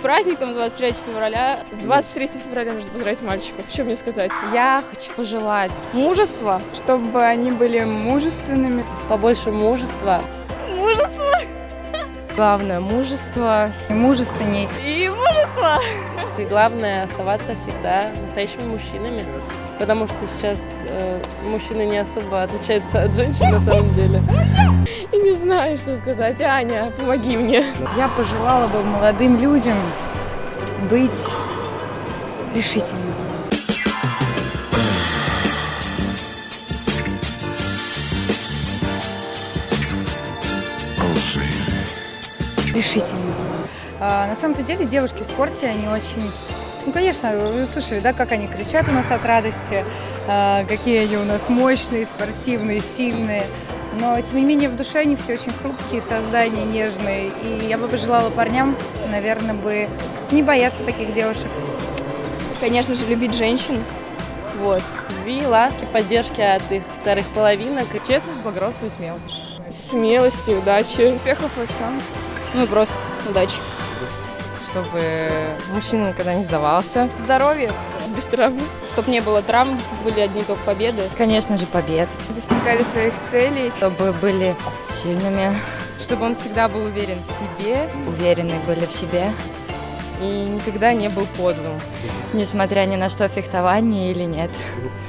праздником 23 февраля. С 23 февраля нужно поздравить мальчиков. Что мне сказать? Я хочу пожелать мужества, чтобы они были мужественными. Побольше мужества. Мужество! главное мужество. И мужественней. И мужество! И главное оставаться всегда настоящими мужчинами. Потому что сейчас мужчины не особо отличаются от женщин на самом деле. И не знаю, что сказать. Аня, помоги мне. Я пожелала бы молодым людям быть решительными. Решительными. На самом-то деле девушки в спорте, они очень... Ну, конечно, вы слышали, да, как они кричат у нас от радости, какие они у нас мощные, спортивные, сильные. Но, тем не менее, в душе они все очень хрупкие создания, нежные. И я бы пожелала парням, наверное, бы не бояться таких девушек. Конечно же, любить женщин. Вот. Любви, ласки, поддержки от их вторых половинок. Честность, благородство и смелость. Смелости, удачи. Успехов во всем. Ну и просто удачи. Чтобы мужчина никогда не сдавался. Здоровья, без травм. Чтобы не было травм, были одни только победы. Конечно же, побед. Достигали своих целей. Чтобы были сильными. Чтобы он всегда был уверен в себе. Уверены были в себе. И никогда не был подлым. Несмотря ни на что, фехтование или нет.